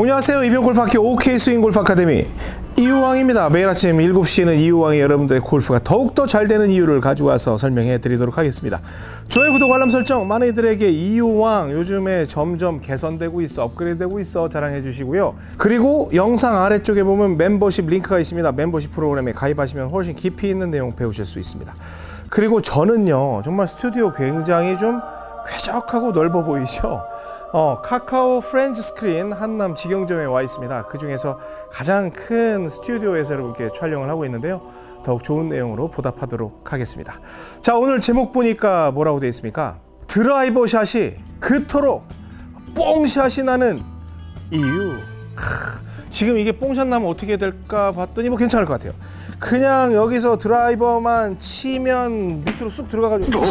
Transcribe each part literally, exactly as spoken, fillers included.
안녕하세요. 이병골프학교 오케이 스윙 골프 아카데미 이우왕입니다. 매일 아침 일곱 시에는 이우왕이 여러분들의 골프가 더욱더 잘 되는 이유를 가지고 와서 설명해 드리도록 하겠습니다. 좋아요, 구독, 알람 설정 많은 이들에게 이우왕 요즘에 점점 개선되고 있어, 업그레이드되고 있어 자랑해 주시고요. 그리고 영상 아래쪽에 보면 멤버십 링크가 있습니다. 멤버십 프로그램에 가입하시면 훨씬 깊이 있는 내용 배우실 수 있습니다. 그리고 저는요, 정말 스튜디오 굉장히 좀 쾌적하고 넓어 보이죠? 어, 카카오 프렌즈 스크린 한남 직영점에 와 있습니다. 그 중에서 가장 큰 스튜디오에서 여러분께 촬영을 하고 있는데요. 더욱 좋은 내용으로 보답하도록 하겠습니다. 자, 오늘 제목 보니까 뭐라고 되어 있습니까? 드라이버 샷이 그토록 뽕샷이 나는 이유. 하, 지금 이게 뽕샷 나면 어떻게 될까 봤더니 뭐 괜찮을 것 같아요. 그냥 여기서 드라이버만 치면 밑으로 쑥 들어가가지고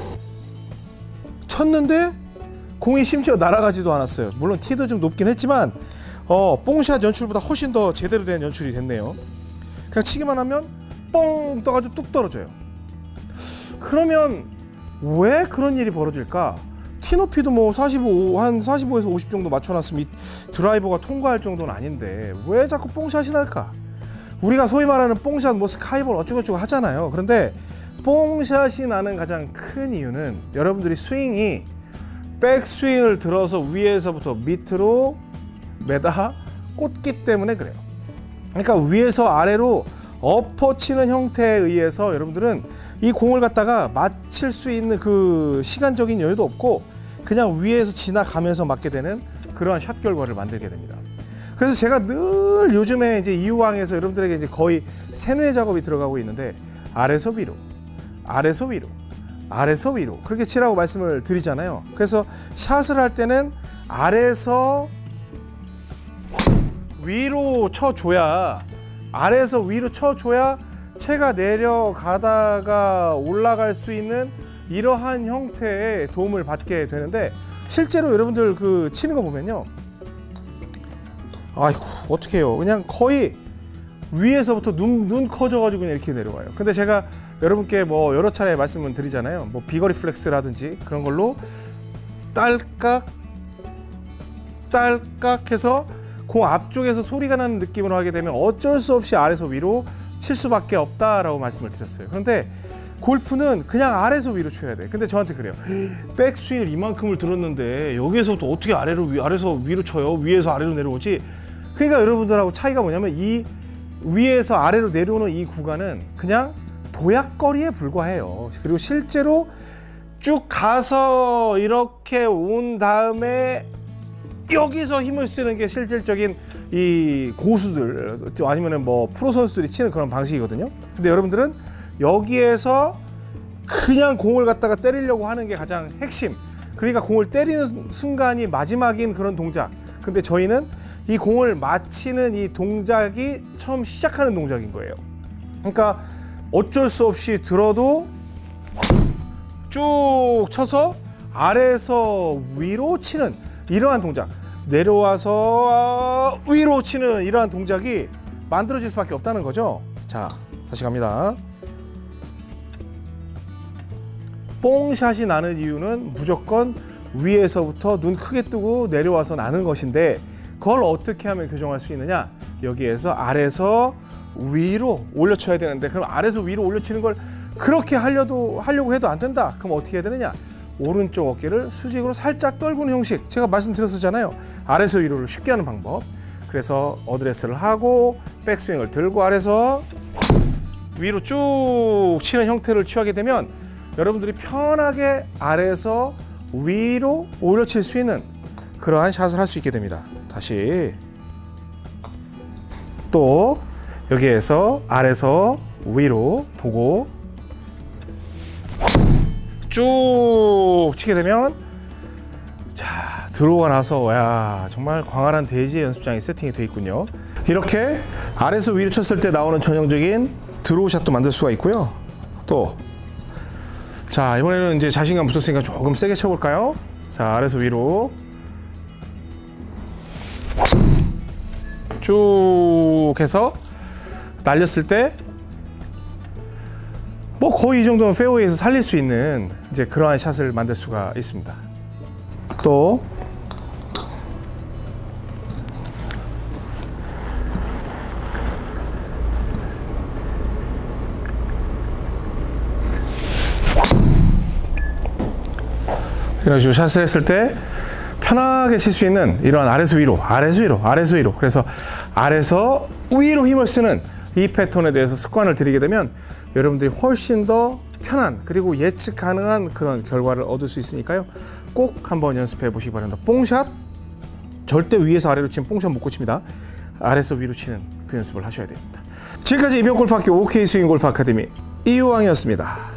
쳤는데 공이 심지어 날아가지도 않았어요. 물론 티도 좀 높긴 했지만 어, 뽕샷 연출보다 훨씬 더 제대로 된 연출이 됐네요. 그냥 치기만 하면 뽕 떠가지고 뚝 떨어져요. 그러면 왜 그런 일이 벌어질까? 티 높이도 뭐 사십오, 한 사십오에서 오십 정도 맞춰놨으면 이 드라이버가 통과할 정도는 아닌데 왜 자꾸 뽕샷이 날까? 우리가 소위 말하는 뽕샷, 뭐 스카이볼 어쩌고저쩌고 하잖아요. 그런데 뽕샷이 나는 가장 큰 이유는 여러분들이 스윙이 백스윙을 들어서 위에서부터 밑으로 매다 꽂기 때문에 그래요. 그러니까 위에서 아래로 엎어치는 형태에 의해서 여러분들은 이 공을 갖다가 맞힐 수 있는 그 시간적인 여유도 없고 그냥 위에서 지나가면서 맞게 되는 그러한 샷 결과를 만들게 됩니다. 그래서 제가 늘 요즘에 이제 이우왕에서 여러분들에게 이제 거의 세뇌 작업이 들어가고 있는데 아래서 위로, 아래서 위로, 아래서 위로 그렇게 치라고 말씀을 드리잖아요. 그래서 샷을 할 때는 아래서 위로 쳐줘야, 아래서 위로 쳐줘야 채가 내려가다가 올라갈 수 있는 이러한 형태의 도움을 받게 되는데, 실제로 여러분들 그 치는 거 보면요, 아이고 어떻게 해요, 그냥 거의 위에서부터 눈, 눈 커져가지고 그냥 이렇게 내려와요. 근데 제가 여러분께 뭐 여러 차례 말씀을 드리잖아요. 뭐 비거리 플렉스라든지 그런 걸로 딸깍 딸깍 해서 공 앞쪽에서 소리가 나는 느낌으로 하게 되면 어쩔 수 없이 아래서 위로 칠 수밖에 없다라고 말씀을 드렸어요. 그런데 골프는 그냥 아래서 위로 쳐야 돼. 근데 저한테 그래요. 백스윙을 이만큼을 들었는데 여기에서부터 어떻게 아래로 위, 아래서 위로 쳐요? 위에서 아래로 내려오지? 그러니까 여러분들하고 차이가 뭐냐면 이 위에서 아래로 내려오는 이 구간은 그냥 도약거리에 불과해요. 그리고 실제로 쭉 가서 이렇게 온 다음에 여기서 힘을 쓰는 게 실질적인 이 고수들 아니면은 뭐 프로 선수들이 치는 그런 방식이거든요. 근데 여러분들은 여기에서 그냥 공을 갖다가 때리려고 하는 게 가장 핵심. 그러니까 공을 때리는 순간이 마지막인 그런 동작. 근데 저희는 이 공을 맞히는 이 동작이 처음 시작하는 동작인 거예요. 그러니까 어쩔 수 없이 들어도 쭉 쳐서 아래에서 위로 치는 이러한 동작, 내려와서 위로 치는 이러한 동작이 만들어질 수밖에 없다는 거죠. 자, 다시 갑니다. 뽕샷이 나는 이유는 무조건 위에서부터 눈 크게 뜨고 내려와서 나는 것인데, 그걸 어떻게 하면 교정할 수 있느냐? 여기에서 아래에서 위로 올려쳐야 되는데, 그럼 아래에서 위로 올려치는 걸 그렇게 하려도 하려고 해도 안 된다. 그럼 어떻게 해야 되느냐? 오른쪽 어깨를 수직으로 살짝 떨구는 형식, 제가 말씀드렸었잖아요. 아래에서 위로를 쉽게 하는 방법. 그래서 어드레스를 하고 백스윙을 들고 아래에서 위로 쭉 치는 형태를 취하게 되면 여러분들이 편하게 아래에서 위로 올려칠 수 있는 그러한 샷을 할 수 있게 됩니다. 다시 또 여기에서 아래에서 위로 보고 쭉 치게 되면, 자, 들어오고 나서 야, 정말 광활한 대지의 연습장이 세팅이 되어 있군요. 이렇게 아래에서 위로 쳤을 때 나오는 전형적인 드로우 샷도 만들 수가 있고요. 또 자, 이번에는 이제 자신감 붙었으니까 조금 세게 쳐볼까요? 자, 아래에서 위로 쭉 해서 날렸을 때 뭐 거의 이 정도면 페어웨이에서 살릴 수 있는 이제 그러한 샷을 만들 수가 있습니다. 또 이런 식으로 샷을 했을 때 편하게 칠 수 있는 이러한 아래서 위로, 아래서 위로, 아래서 위로. 그래서 아래서 위로 힘을 쓰는 이 패턴에 대해서 습관을 들이게 되면 여러분들이 훨씬 더 편한 그리고 예측 가능한 그런 결과를 얻을 수 있으니까요. 꼭 한번 연습해 보시기 바랍니다. 뽕샷 절대 위에서 아래로 치면 뽕샷 못 고칩니다. 아래서 위로 치는 그 연습을 하셔야 됩니다. 지금까지 이병골프학교 오케이 스윙 골프 아카데미 이유왕이었습니다.